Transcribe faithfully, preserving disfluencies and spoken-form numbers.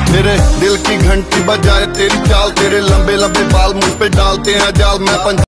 मेरे दिल की घंटी बजाए तेरी चाल, तेरे लंबे लंबे बाल मुझ पे डालते हैं जाल। मैं